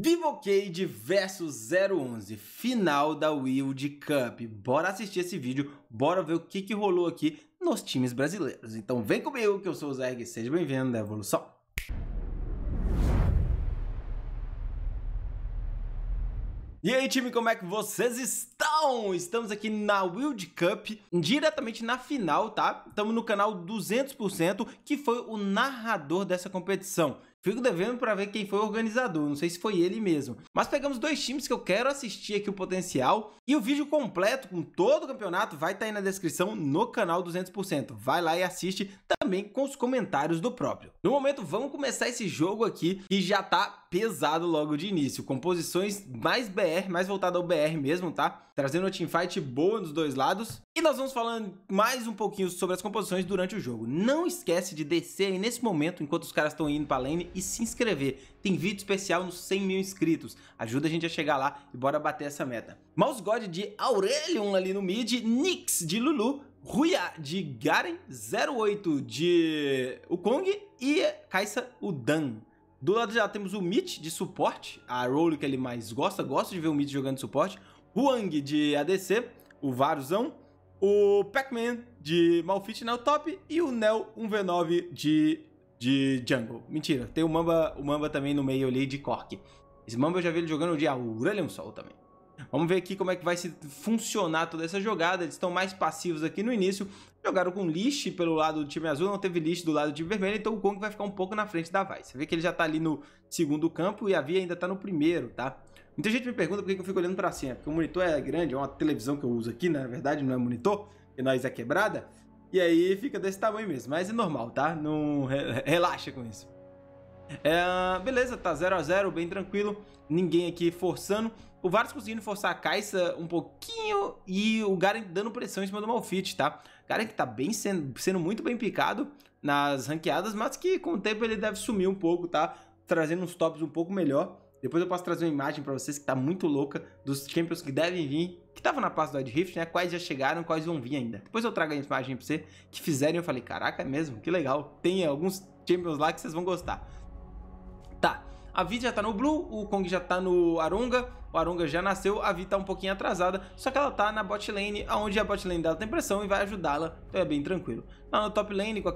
Vivocade vs 011, final da World Cup. Bora assistir esse vídeo, bora ver o que rolou aqui nos times brasileiros. Então vem comigo que eu sou o Zeg, seja bem-vindo na Evolução. E aí time, como é que vocês estão? Estamos aqui na World Cup, diretamente na final, tá? Estamos no canal 200%, que foi o narrador dessa competição. Fico devendo para ver quem foi o organizador, não sei se foi ele mesmo. Mas pegamos dois times que eu quero assistir aqui o potencial. E o vídeo completo com todo o campeonato vai estar aí na descrição no canal 200%. Vai lá e assiste também com os comentários do próprio. No momento, vamos começar esse jogo aqui, que já tá pesado logo de início. Composições mais BR, mais voltado ao BR mesmo, tá? Trazendo uma teamfight boa dos dois lados. E nós vamos falando mais um pouquinho sobre as composições durante o jogo. Não esquece de descer aí nesse momento, enquanto os caras estão indo pra lane, e se inscrever. Tem vídeo especial nos 100 mil inscritos. Ajuda a gente a chegar lá e bora bater essa meta. Mouse God de Aurelion ali no mid, Nyx de Lulu, Ruya de Garen, 08 de Wukong e Kai'Sa o Dan. Do lado já temos o Mitch de suporte, a role que ele mais gosta de ver o Mitch jogando suporte, Huang de ADC, o Varuzão, o Pac-Man de Malphite no top e o Nel 1v9 de jungle. Mentira, tem o Mamba também no meio ali de Cork. Esse Mamba eu já vi ele jogando de Aurelion Sol também. Vamos ver aqui como é que vai funcionar toda essa jogada. Eles estão mais passivos aqui no início. Jogaram com Lich pelo lado do time azul, não teve Lich do lado do time vermelho, então o Kong vai ficar um pouco na frente da Vi. Você vê que ele já tá ali no segundo campo e a Vi ainda tá no primeiro, tá? Muita gente me pergunta por que eu fico olhando pra cima. Porque o monitor é grande, é uma televisão que eu uso aqui, na verdade não é monitor, porque nós é quebrada. E aí fica desse tamanho mesmo, mas é normal, tá? Não relaxa com isso. Beleza, tá 0 a 0, bem tranquilo. Ninguém aqui forçando. O Varus conseguindo forçar a Kai'Sa um pouquinho e o Garen dando pressão em cima do Malphite, tá? Garen que tá bem sendo muito bem picado nas ranqueadas, mas que com o tempo ele deve sumir um pouco, tá? Trazendo uns tops um pouco melhor. Depois eu posso trazer uma imagem pra vocês que tá muito louca dos Champions que devem vir, que estavam na paz do Wild Rift, né? Quais já chegaram, quais vão vir ainda. Depois eu trago a imagem pra você que fizerem e eu falei, caraca, é mesmo? Que legal. Tem alguns Champions lá que vocês vão gostar. Tá, a Vi já tá no Blue, o Kong já tá no Arunga, o Arunga já nasceu, a Vi tá um pouquinho atrasada, só que ela tá na bot lane, onde a bot lane dela tem pressão e vai ajudá-la, então é bem tranquilo. Lá no top lane, com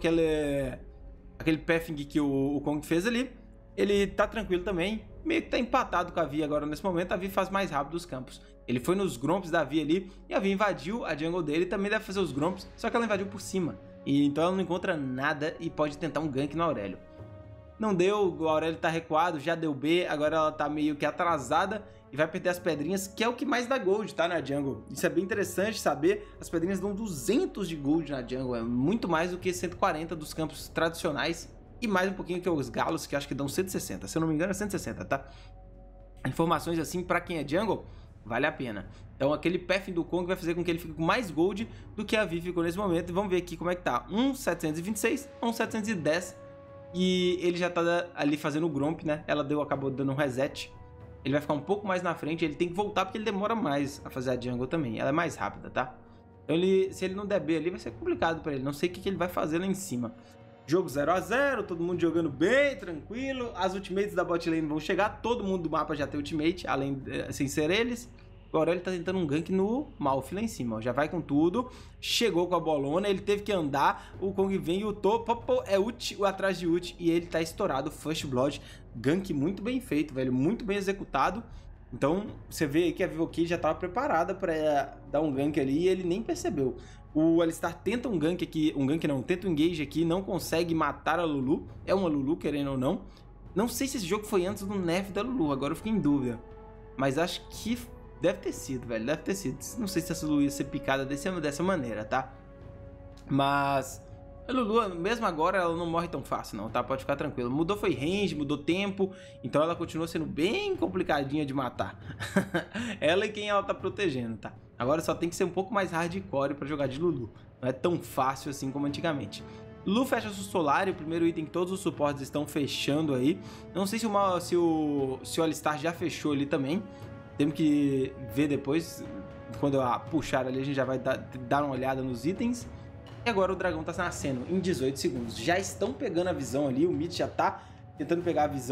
aquele pathing que o Kong fez ali, ele tá tranquilo também, meio que tá empatado com a Vi agora nesse momento, a Vi faz mais rápido os campos. Ele foi nos Gromps da Vi ali, e a Vi invadiu a jungle dele, também deve fazer os Gromps, só que ela invadiu por cima, e então ela não encontra nada e pode tentar um gank no Aurélio. Não deu, o Aurélio tá recuado, já deu B, agora ela tá meio que atrasada e vai perder as pedrinhas, que é o que mais dá gold, tá, na jungle. Isso é bem interessante saber, as pedrinhas dão 200 de gold na jungle, é muito mais do que 140 dos campos tradicionais e mais um pouquinho que os galos, que acho que dão 160, se eu não me engano é 160, tá? Informações assim, pra quem é jungle, vale a pena. Então aquele pathing do Kong vai fazer com que ele fique com mais gold do que a Vi ficou nesse momento, e vamos ver aqui como é que tá, 1.726, 1.710, e ele já tá ali fazendo o Gromp, né? Ela acabou dando um reset. Ele vai ficar um pouco mais na frente. Ele tem que voltar porque ele demora mais a fazer a jungle também. Ela é mais rápida, tá? Então se ele não der B ali, vai ser complicado pra ele. Não sei o que ele vai fazer lá em cima. Jogo 0 a 0, todo mundo jogando bem, tranquilo. As ultimates da bot lane vão chegar. Todo mundo do mapa já tem ultimate, além sem ser eles. O Aurélio tá tentando um gank no Malf lá em cima, ó. Já vai com tudo. Chegou com a bolona, ele teve que andar. O Kong vem e o topo é ult, atrás de ult. E ele tá estourado, First Blood. Gank muito bem feito, velho, muito bem executado. Então, você vê aí que a Vivocade já tava preparada pra dar um gank ali e ele nem percebeu. O Alistar tenta um gank aqui, tenta um engage aqui, não consegue matar a Lulu. É uma Lulu, querendo ou não. Não sei se esse jogo foi antes do nerf da Lulu, agora eu fiquei em dúvida. Mas acho que deve ter sido, velho, deve ter sido. Não sei se essa Lulu ia ser picada dessa maneira, tá? Mas a Lulu, mesmo agora, ela não morre tão fácil não, tá? Pode ficar tranquilo. Mudou foi range, mudou tempo, então ela continua sendo bem complicadinha de matar. Ela e quem ela tá protegendo, tá? Agora só tem que ser um pouco mais hardcore pra jogar de Lulu. Não é tão fácil assim como antigamente. Lulu fecha o Solar, o primeiro item que todos os suportes estão fechando aí. Não sei se o Alistar já fechou ali também. Temos que ver depois, quando eu puxar ali, a gente já vai dar uma olhada nos itens. E agora o dragão tá nascendo em 18 segundos. Já estão pegando a visão ali, o Mitch já tá tentando pegar a visão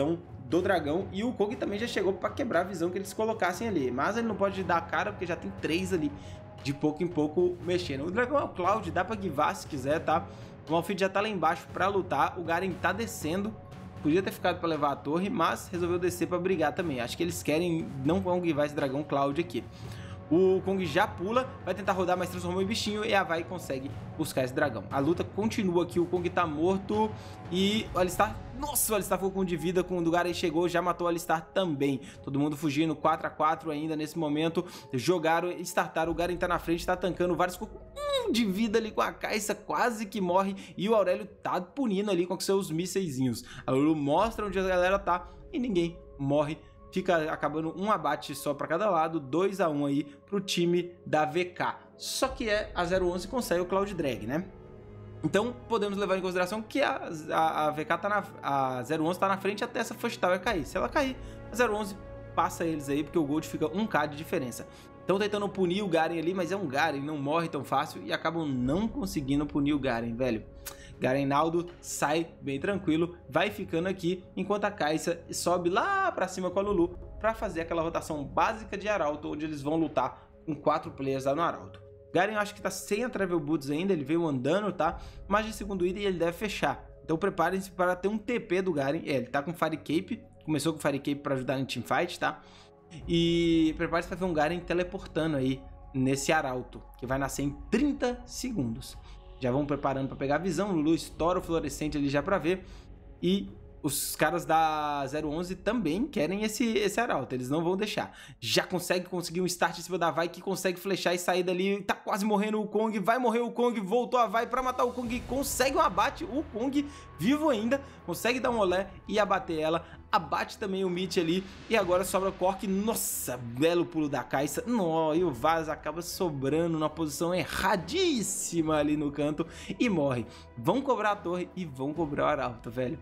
do dragão, e o Kong também já chegou para quebrar a visão que eles colocassem ali, mas ele não pode dar a cara porque já tem 3 ali, de pouco em pouco mexendo. O dragão é o Cloud, dá para guivar se quiser, tá? O Malphite já tá lá embaixo para lutar, o Garen tá descendo, podia ter ficado para levar a torre, mas resolveu descer para brigar também. Acho que eles querem, não vão guivar esse dragão Cloud aqui. O Kong já pula, vai tentar rodar, mas transformou em bichinho e a Vai consegue buscar esse dragão. A luta continua aqui, o Kong tá morto e o Alistar... Nossa, o Alistar ficou com 1 de vida quando o Garen chegou, já matou o Alistar também. Todo mundo fugindo, 4 a 4 ainda nesse momento. Jogaram, startaram, o Garen tá na frente, tá tancando, vários ficou com 1 de vida ali com a Kai'Sa, quase que morre. E o Aurélio tá punindo ali com seus mísseizinhos. A Lulu mostra onde a galera tá e ninguém morre. Fica acabando um abate só para cada lado, 2 a 1 aí pro time da VK. Só que a 011 consegue o Cloud Drag, né? Então podemos levar em consideração que a VK tá a 011 tá na frente até essa First Tower cair. Se ela cair, a 011 passa eles aí, porque o Gold fica 1k de diferença. Estão tentando punir o Garen ali, mas é um Garen, não morre tão fácil e acabam não conseguindo punir o Garen, velho. Garenaldo sai bem tranquilo, vai ficando aqui, enquanto a Kai'Sa sobe lá pra cima com a Lulu pra fazer aquela rotação básica de Arauto, onde eles vão lutar com 4 players lá no Arauto. Garen eu acho que tá sem a Travel Boots ainda, ele veio andando, tá? Mas de segundo item ele deve fechar. Então preparem-se para ter um TP do Garen. Ele tá com Fire Cape, começou com Fire Cape pra ajudar no teamfight, tá? E preparem-se para ver um Garen teleportando aí nesse Arauto, que vai nascer em 30 segundos. Já vão preparando para pegar a visão, o Lulu estoura o fluorescente ali já para ver. E os caras da 011 também querem esse Arauto, eles não vão deixar. Já conseguir um start em cima da Vai, que consegue flechar e sair dali. Tá quase morrendo o Kong, vai morrer o Kong, voltou a Vai para matar o Kong, consegue um abate, o Kong vivo ainda, consegue dar um olé e abater ela. Abate também o Mitch ali, e agora sobra o Cork. Nossa, belo pulo da Kai'Sa. E o Varus acaba sobrando numa posição erradíssima ali no canto e morre. Vão cobrar a torre e vão cobrar o Arauto, velho.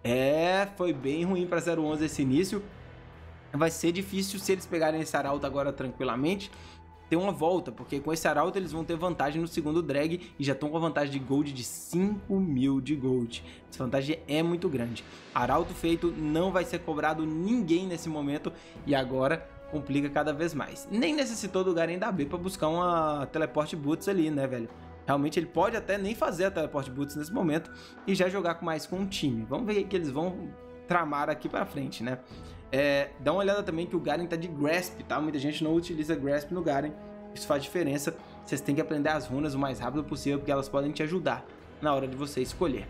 Foi bem ruim para 011 esse início. Vai ser difícil se eles pegarem esse Arauto agora tranquilamente ter uma volta, porque com esse Arauto eles vão ter vantagem no segundo drag e já estão com a vantagem de gold de 5.000 de gold. Essa vantagem é muito grande. Arauto feito, não vai ser cobrado ninguém nesse momento e agora complica cada vez mais. Nem necessitou do Garen da B para buscar uma Teleport Boots ali, né, velho? Realmente ele pode até nem fazer a Teleport Boots nesse momento e já jogar mais com um time. Vamos ver o que eles vão tramar aqui pra frente, né? Dá uma olhada também que o Garen tá de Grasp, tá? Muita gente não utiliza Grasp no Garen. Isso faz diferença. Vocês têm que aprender as runas o mais rápido possível, porque elas podem te ajudar na hora de você escolher.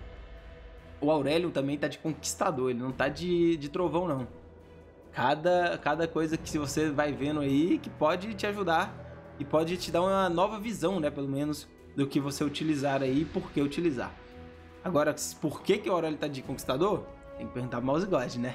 O Aurélio também tá de Conquistador, ele não tá de Trovão, não. Cada coisa que você vai vendo aí que pode te ajudar e pode te dar uma nova visão, né? Pelo menos do que você utilizar aí e por que utilizar. Agora, por que o Aurélio tá de Conquistador? Tem que perguntar pro Mouse God, né?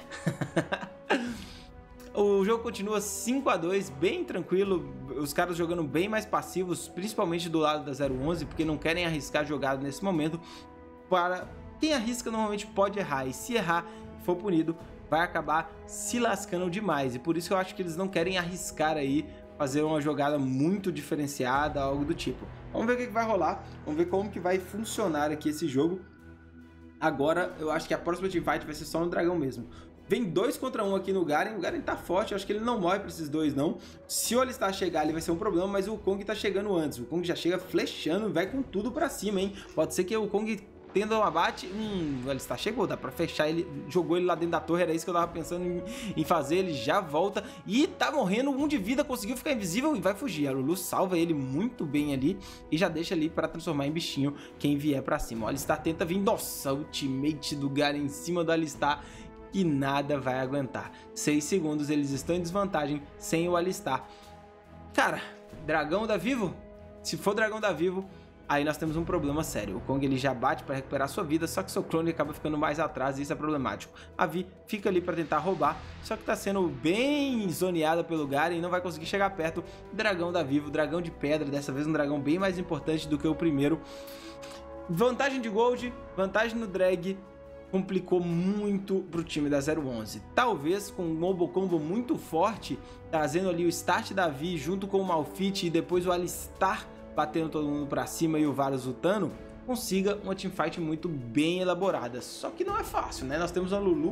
O jogo continua 5 a 2, bem tranquilo, os caras jogando bem mais passivos, principalmente do lado da 011, porque não querem arriscar jogada nesse momento. Para quem arrisca normalmente pode errar, e se errar e for punido, vai acabar se lascando demais. E por isso que eu acho que eles não querem arriscar aí, fazer uma jogada muito diferenciada, algo do tipo. Vamos ver o que vai rolar, vamos ver como que vai funcionar aqui esse jogo. Agora, eu acho que a próxima teamfight vai ser só no dragão mesmo. Vem 2 contra 1 aqui no Garen, o Garen tá forte, eu acho que ele não morre pra esses dois não. Se o Alistar chegar ali vai ser um problema, mas o Kong tá chegando antes. O Kong já chega flechando e vai com tudo pra cima, hein. Pode ser que o Kong tendo um abate, o Alistar chegou, dá pra fechar ele, jogou ele lá dentro da torre, era isso que eu tava pensando em fazer, ele já volta e tá morrendo, 1 de vida, conseguiu ficar invisível e vai fugir. A Lulu salva ele muito bem ali e já deixa ali pra transformar em bichinho quem vier pra cima. O Alistar tenta vir, nossa, ultimate do Garen em cima do Alistar, que nada vai aguentar. 6 segundos, eles estão em desvantagem sem o Alistar. Cara, dragão da Vivo? Se for dragão da Vivo, aí nós temos um problema sério. O Kong ele já bate para recuperar sua vida, só que seu clone acaba ficando mais atrás e isso é problemático. A Vi fica ali para tentar roubar, só que tá sendo bem zoneada pelo Garen e não vai conseguir chegar perto. Dragão da Vivo, dragão de pedra, dessa vez um dragão bem mais importante do que o primeiro. Vantagem de gold, vantagem no drag, complicou muito pro time da 011. Talvez com um mobile combo muito forte, trazendo ali o start da Vi junto com o Malphite e depois o Alistar batendo todo mundo pra cima e o Varus lutando, consiga uma teamfight muito bem elaborada. Só que não é fácil, né? Nós temos a Lulu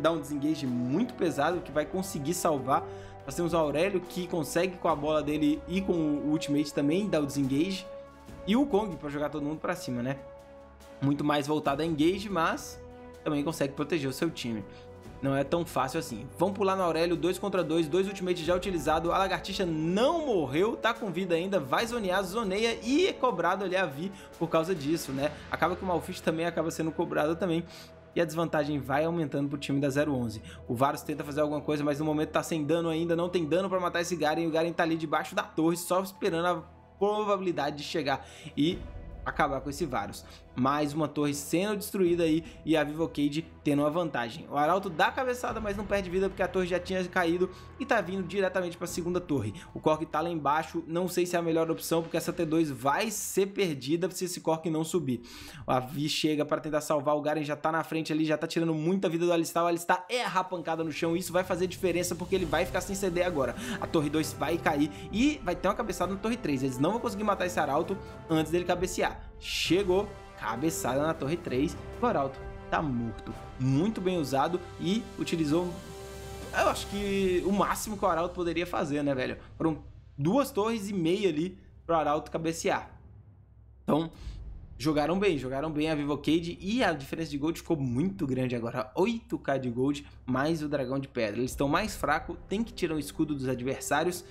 dar um desengage muito pesado, que vai conseguir salvar. Nós temos o Aurélio, que consegue com a bola dele e com o ultimate também dar o desengage. E o Kong para jogar todo mundo para cima, né? Muito mais voltado a engage, mas também consegue proteger o seu time. Não é tão fácil assim. Vamos pular no Aurélio, 2 contra 2, 2 ultimate já utilizado. A lagartixa não morreu, tá com vida ainda, vai zonear, zoneia e é cobrado ali a Vi por causa disso, né? Acaba que o Malphite também acaba sendo cobrado também. E a desvantagem vai aumentando pro time da 011. O Varus tenta fazer alguma coisa, mas no momento tá sem dano ainda, não tem dano pra matar esse Garen. E o Garen tá ali debaixo da torre, só esperando a probabilidade de chegar e acabar com esse Varus. Mais uma torre sendo destruída aí e a Vivocade tendo uma vantagem. O Arauto dá a cabeçada, mas não perde vida porque a torre já tinha caído e tá vindo diretamente para a segunda torre. O Cork tá lá embaixo, não sei se é a melhor opção porque essa T2 vai ser perdida se esse Cork não subir. A Vi chega para tentar salvar, o Garen já tá na frente ali, já tá tirando muita vida do Alistar. O Alistar erra a pancada no chão e isso vai fazer diferença porque ele vai ficar sem CD agora. A torre 2 vai cair e vai ter uma cabeçada na torre 3. Eles não vão conseguir matar esse Arauto antes dele cabecear. Chegou, cabeçada na torre 3, o Arauto tá morto. Muito bem usado e utilizou, eu acho que o máximo que o Arauto poderia fazer, né, velho? Foram 2 torres e meia ali pro Arauto cabecear. Então, jogaram bem a Vivocade e a diferença de gold ficou muito grande agora. 8k de gold mais o dragão de pedra. Eles estão mais fracos, tem que tirar o escudo dos adversários.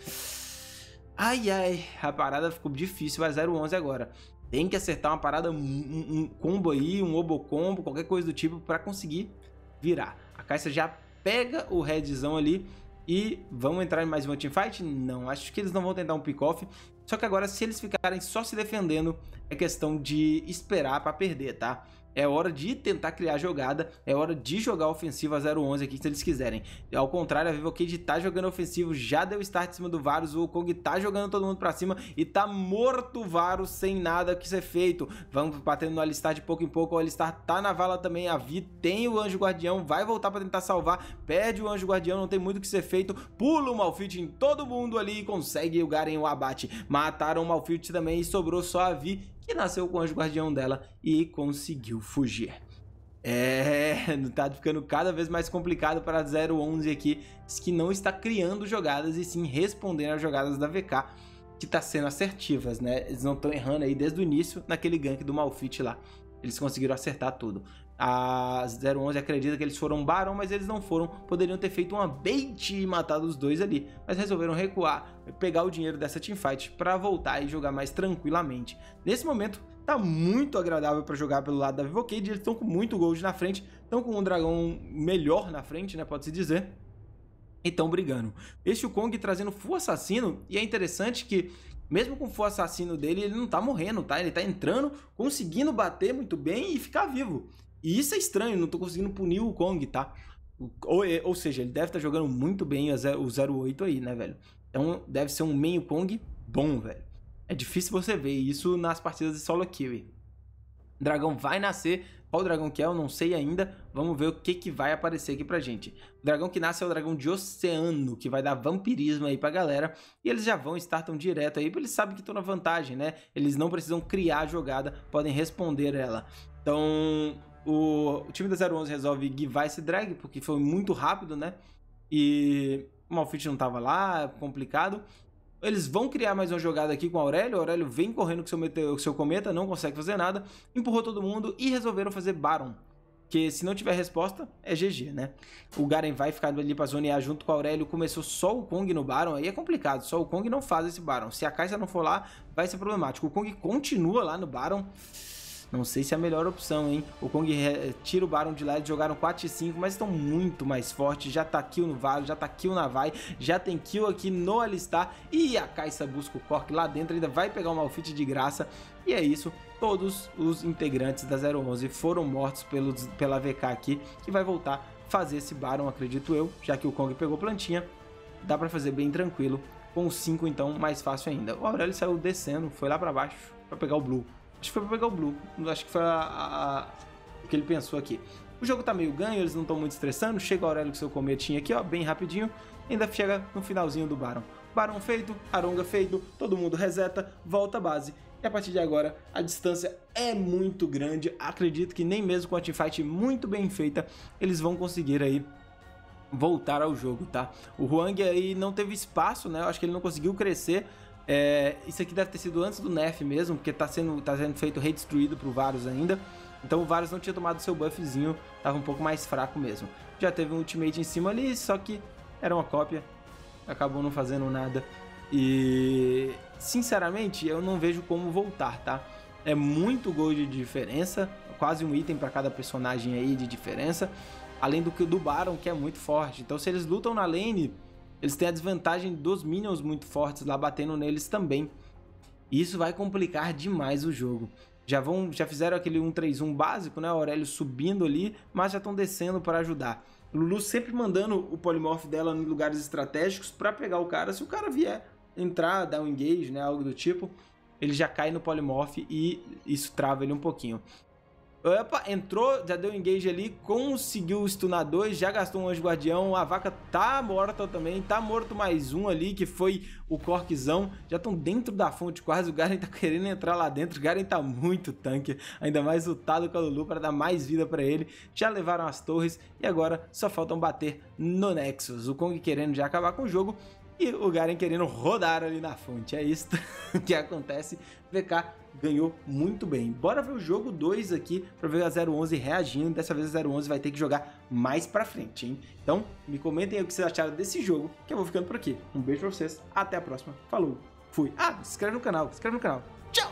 Ai, ai, a parada ficou difícil, vai 0-11 agora. Tem que acertar uma parada, um combo aí, um obo combo, qualquer coisa do tipo para conseguir virar. A Kai'Sa já pega o redzão ali e vamos entrar em mais uma teamfight? Não, acho que eles não vão tentar um pick-off. Só que agora, se eles ficarem só se defendendo, é questão de esperar para perder, tá? É hora de tentar criar jogada, é hora de jogar ofensivo a 0-11 aqui se eles quiserem. Ao contrário, a Vivocade tá jogando ofensivo, já deu start em cima do Varus, o Kong tá jogando todo mundo pra cima e tá morto o Varus sem nada que ser feito. Vamos batendo no Alistar de pouco em pouco, o Alistar tá na vala também, a Vi tem o Anjo Guardião, vai voltar pra tentar salvar, perde o Anjo Guardião, não tem muito o que ser feito, pula o Malphite em todo mundo ali e consegue o Garen o abate. Mataram o Malphite também e sobrou só a Vi, que nasceu com o Anjo Guardião dela e conseguiu fugir. Tá ficando cada vez mais complicado para a 011 aqui, que não está criando jogadas e sim respondendo às jogadas da VK, que tá sendo assertivas, né? Eles não estão errando aí desde o início naquele gank do Malphite lá. Eles conseguiram acertar tudo. A 011 acredita que eles foram Baron, mas eles não foram. Poderiam ter feito uma bait e matado os dois ali, mas resolveram recuar, pegar o dinheiro dessa teamfight para voltar e jogar mais tranquilamente. Nesse momento, tá muito agradável para jogar pelo lado da Vivocade. Eles estão com muito gold na frente, estão com um dragão melhor na frente, né? Pode-se dizer. E estão brigando. Este o Kong trazendo full assassino, e é interessante que mesmo com o full assassino dele, ele não tá morrendo, tá? Ele tá entrando, conseguindo bater muito bem e ficar vivo. E isso é estranho, não tô conseguindo punir o Kong, tá? Ou seja, ele deve estar jogando muito bem o 08 aí, né, velho? Então deve ser um main Kong bom, velho. É difícil você ver isso nas partidas de solo kill. O dragão vai nascer. Qual dragão que é? Eu não sei ainda. Vamos ver o que vai aparecer aqui pra gente. O dragão que nasce é o dragão de oceano, que vai dar vampirismo aí pra galera. E eles já vão startam direto aí, porque eles sabem que estão na vantagem, né? Eles não precisam criar a jogada, podem responder ela. Então, o time da 011 resolve givar esse drag, porque foi muito rápido, né? E o Malphite não tava lá, complicado. Eles vão criar mais uma jogada aqui com o Aurélio. O Aurélio vem correndo com o seu cometa, não consegue fazer nada. Empurrou todo mundo e resolveram fazer Baron. Que se não tiver resposta, é GG, né? O Garen vai ficar ali pra zonear junto com o Aurélio. Começou só o Kong no Baron, aí é complicado. Só o Kong não faz esse Baron. Se a Kai'Sa não for lá, vai ser problemático. O Kong continua lá no Baron. Não sei se é a melhor opção, hein? O Kong tira o Baron de lá, eles jogaram 4 e 5, mas estão muito mais fortes. Já tá kill no Varus, já tá kill na Vi, já tem kill aqui no Alistar. E a Kai'Sa busca o Cork lá dentro, ainda vai pegar o Malphite de graça. E é isso, todos os integrantes da 011 foram mortos pela VK aqui, que vai voltar a fazer esse Baron, acredito eu, já que o Kong pegou plantinha. Dá pra fazer bem tranquilo. Com o 5, então, mais fácil ainda. O Aurélio saiu descendo, foi lá pra baixo pra pegar o Blue. Acho que foi pra pegar o Blue. Acho que foi o que ele pensou aqui. O jogo tá meio ganho, eles não estão muito estressando. Chega o Aurélio com seu cometinho aqui, ó, bem rapidinho. Ainda chega no finalzinho do Baron. Baron feito, Aronga feito, todo mundo reseta, volta à base. E a partir de agora, a distância é muito grande. Acredito que nem mesmo com a teamfight muito bem feita, eles vão conseguir aí voltar ao jogo, tá? O Hwang aí não teve espaço, né? Eu acho que ele não conseguiu crescer. Isso aqui deve ter sido antes do nerf mesmo, porque tá sendo feito redestruído pro Varus ainda. Então o Varus não tinha tomado seu buffzinho, tava um pouco mais fraco mesmo. Já teve um ultimate em cima ali, só que era uma cópia, acabou não fazendo nada. E sinceramente eu não vejo como voltar, tá? É muito gold de diferença, quase um item para cada personagem aí de diferença. Além do Baron, que é muito forte. Então se eles lutam na lane, eles têm a desvantagem dos minions muito fortes lá batendo neles também. E isso vai complicar demais o jogo. Já fizeram aquele 1-3-1 básico, né? A Aurélio subindo ali, mas já estão descendo para ajudar. Lulu sempre mandando o Polymorph dela em lugares estratégicos para pegar o cara. Se o cara vier entrar, dar um engage, né? Algo do tipo, ele já cai no Polymorph e isso trava ele um pouquinho. Opa, entrou, já deu engage ali, conseguiu stunar 2, já gastou um Anjo Guardião, a vaca tá morta também, tá morto mais um ali, que foi o Corkzão, já estão dentro da fonte quase, o Garen tá querendo entrar lá dentro, o Garen tá muito tanque, ainda mais lutado com a Lulu para dar mais vida para ele, já levaram as torres e agora só faltam bater no Nexus, o Kong querendo já acabar com o jogo, e o Garen querendo rodar ali na fonte. É isso que acontece. VK ganhou muito bem. Bora ver o jogo 2 aqui para ver a 011 reagindo. Dessa vez a 011 vai ter que jogar mais pra frente, hein? Então, me comentem aí o que vocês acharam desse jogo, que eu vou ficando por aqui. Um beijo pra vocês. Até a próxima. Falou. Fui. Ah, se inscreve no canal. Tchau!